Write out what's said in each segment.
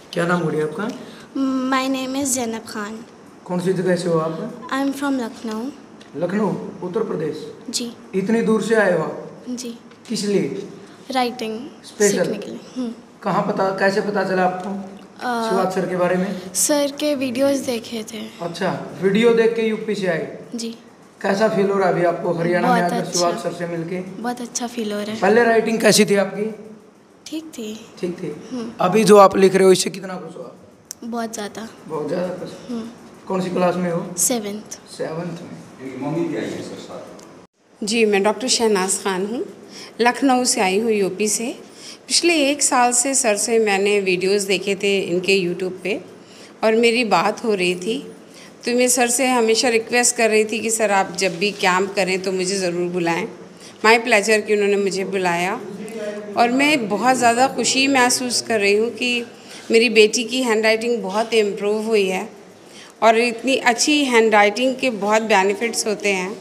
क्या नाम गुड़िया आपका? My name is Zainab Khan. कौन सी जगह से हो आप? I am from Lucknow. Lucknow, Uttar Pradesh. जी इतनी दूर से आए हो आप? जी। किस लिए? Writing special? सीखने के लिए। कहाँ कैसे पता चला आपको शिवात सर के बारे में? सर के वीडियोस देखे थे। अच्छा, वीडियो देख के यूपी से आए? जी। कैसा फील हो रहा है अभी आपको हरियाणा में बहुत आकर अच्छा। शिवात सर से मिलके? बहुत अच्छा फील हो रहा है। पहले राइटिंग कैसी थी आपकी? ठीक थी। ठीक थी। अभी जो आप लिख रहे हो इससे कितना खुश हो आप? बहुत ज़्यादा। बहुत ज़्यादा खुश। कौन सी क्लास में हो? 7th। 7th में। मम्मी भी आई है सर साथ। जी, मैं डॉक्टर शहनाज खान हूँ, लखनऊ से आई हूँ, यूपी से। पिछले 1 साल से सर से मैंने वीडियोस देखे थे इनके यूट्यूब पे और मेरी बात हो रही थी, तो मैं सर से हमेशा रिक्वेस्ट कर रही थी कि सर आप जब भी कैंप करें तो मुझे ज़रूर बुलाएं। माय प्लेजर कि उन्होंने मुझे बुलाया और मैं बहुत ज़्यादा खुशी महसूस कर रही हूँ कि मेरी बेटी की हैंडराइटिंग बहुत इम्प्रूव हुई है और इतनी अच्छी हैंडराइटिंग के बहुत बेनिफिट्स होते हैं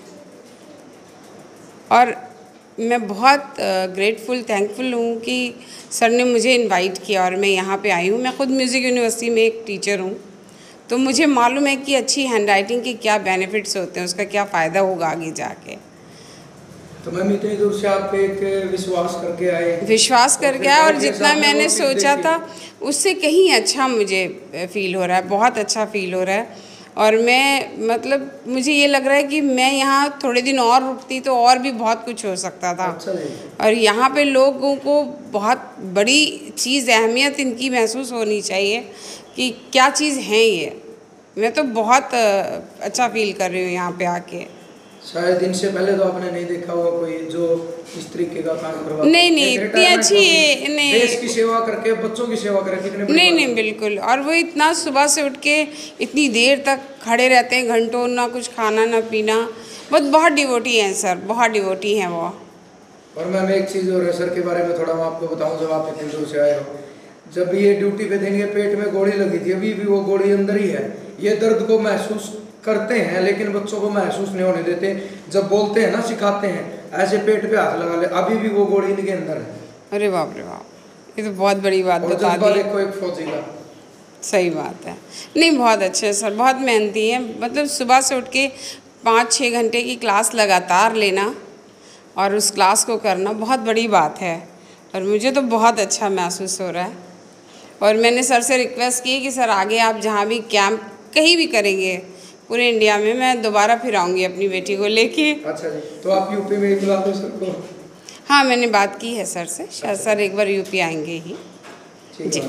और मैं बहुत ग्रेटफुल थैंकफुल हूँ कि सर ने मुझे इनवाइट किया और मैं यहाँ पे आई हूँ। मैं ख़ुद म्यूज़िक यूनिवर्सिटी में एक टीचर हूँ, तो मुझे मालूम है कि अच्छी हैंडराइटिंग के क्या बेनिफिट्स होते हैं, उसका क्या फ़ायदा होगा आगे जाके। तो मैम इतनी दूर से आप एक विश्वास करके आए? विश्वास करके आया और जितना मैंने सोचा था उससे कहीं अच्छा मुझे फ़ील हो रहा है, बहुत अच्छा फ़ील हो रहा है। और मैं मतलब मुझे ये लग रहा है कि मैं यहाँ थोड़े दिन और रुकती तो और भी बहुत कुछ हो सकता था। अच्छा और यहाँ पे लोगों को बहुत बड़ी चीज़ अहमियत इनकी महसूस होनी चाहिए कि क्या चीज़ है ये। मैं तो बहुत अच्छा फ़ील कर रही हूँ यहाँ पे आके। शायद इनसे पहले तो आपने नहीं देखा होगा कोई जो इस तरीके का काम करवा। नहीं इतनी अच्छी नहीं, देश की सेवा करके बच्चों की सेवा करके कितने नहीं बिल्कुल। और वो इतना सुबह से उठ के इतनी देर तक खड़े रहते हैं घंटों, ना कुछ खाना ना पीना। बहुत डिवोटी हैं सर, बहुत डिवोटी हैं वो। और मैम एक चीज़ और है सर के बारे में थोड़ा मैं आपको बताऊं, जब आप इतनी दूर से आए हो, जब ये ड्यूटी पे देंगे पेट में गोली लगी थी, अभी भी वो गोली अंदर ही है। ये दर्द को महसूस करते हैं लेकिन बच्चों को महसूस नहीं होने देते। जब बोलते हैं ना, सिखाते हैं ऐसे पेट पे हाथ लगा ले, अभी भी वो गोली इनके अंदर है। अरे बाप रे बाप, ये तो बहुत बड़ी बात बता दी। देखो एक फौजी का। सही बात है। नहीं बहुत अच्छे सर, बहुत मेहनती हैं। मतलब सुबह से उठ के 5-6 घंटे की क्लास लगातार लेना और उस क्लास को करना बहुत बड़ी बात है और मुझे तो बहुत अच्छा महसूस हो रहा है। और मैंने सर से रिक्वेस्ट की कि सर आगे आप जहाँ भी कैंप कहीं भी करेंगे पूरे इंडिया में, मैं दोबारा फिर आऊँगी अपनी बेटी को लेके। अच्छा जी, तो आप यूपी में ही बुला दो सर को। हाँ मैंने बात की है सर से, शायद सर एक बार यूपी आएंगे ही। जी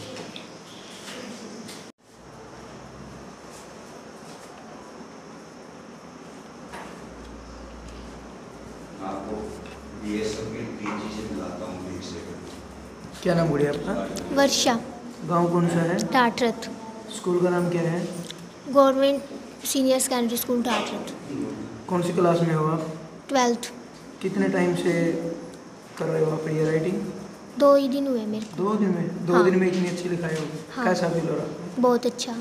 क्या नाम गुड़िया आपका? वर्षा। गांव कौन सा है? टाटरत। स्कूल का नाम क्या है? Government senior secondary school Tatarat. कौन सी क्लास में हो आप? 12th। कितने टाइम से कर रहे हो आप ये राइटिंग? 2 ही दिन हुए मेरे। 2 दिन में? 2 दिन में इतनी अच्छी लिखाई होगी? हाँ। कैसा फील हो रहा है? बहुत अच्छा।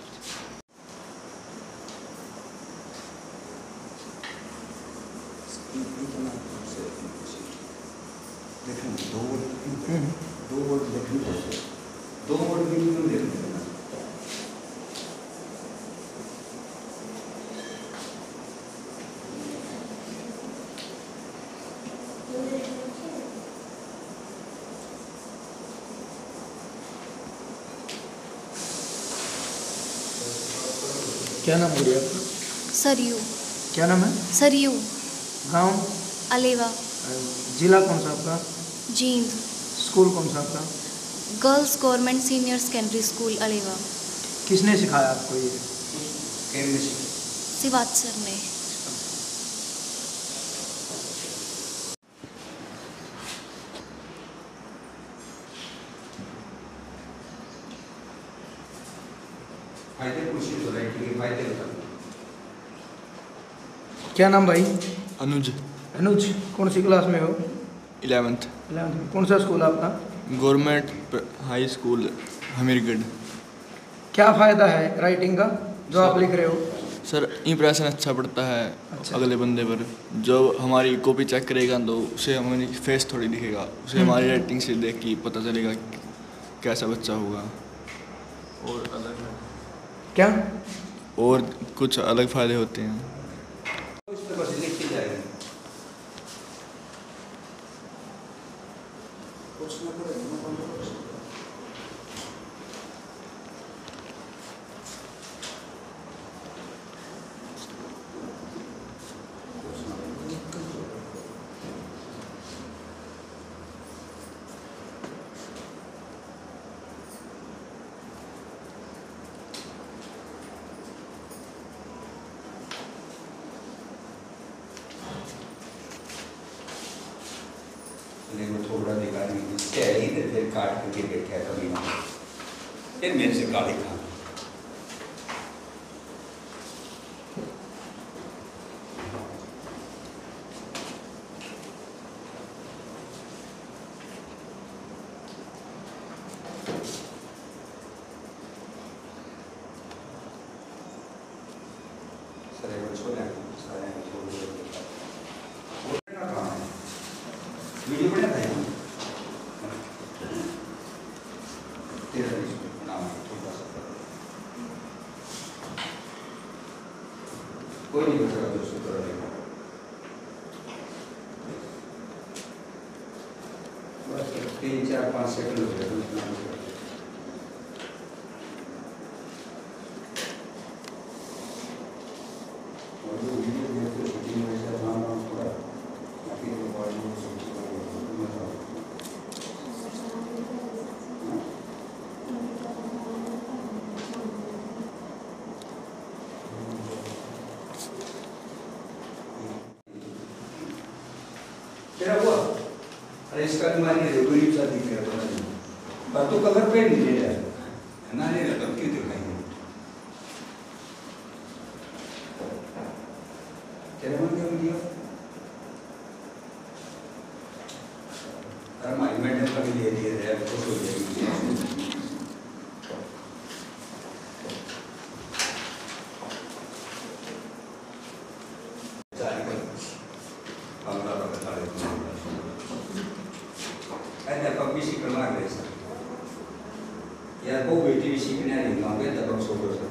क्या नाम गुड़िया आपका? सरयू। क्या नाम है? सरयू। गांव? अलेवा। जिला कौन सा आपका? जींद। स्कूल कौन सा आपका? Girls government senior secondary school Aleva. किसने सिखाया आपको ये? शिवात सर ने। क्या नाम भाई? अनुज। अनुज, कौन सी क्लास में हो? 11th। 11th में। कौन सा स्कूल आपका? Government high school Hamirgarh. क्या फ़ायदा है राइटिंग का जो आप लिख रहे हो? सर इम्प्रेशन अच्छा पड़ता है अगले बंदे पर। जो हमारी कॉपी चेक करेगा तो उसे हमारी फेस थोड़ी दिखेगा, उसे हमारी राइटिंग से देख के पता चलेगा कैसा बच्चा होगा। और अलग है। क्या? और कुछ अलग फ़ायदे होते हैं। इस पर बस लिखी जाएगी। वो थोड़ा दिखा नहीं इससे है ही तो फिर काट करके देखा है कभी ना फिर मेरे से गाली खा सर वो छोड़ना सारे छोड़ दो वीडियो बना था तेरा नाम छोटा सा कोई नहीं कर सकता दोस्तों कर देगा बस 3-4-5 सेकंड हो गए तेरा हुआ अरे इसका तुम्हारी गरीब सा दिख रहा है पर तो कलर पे नहीं ले रहा है ना ले रहा तो क्यों दिखाएंगे तेरे मन क्यों दिया अरे हमारी मैडम का भी ले दिए थे खुश हो जाएगी अध्यापक भी शिकण लागले यार बहु बेटी भी शिकणे आली नव्हे अध्यापक सोबत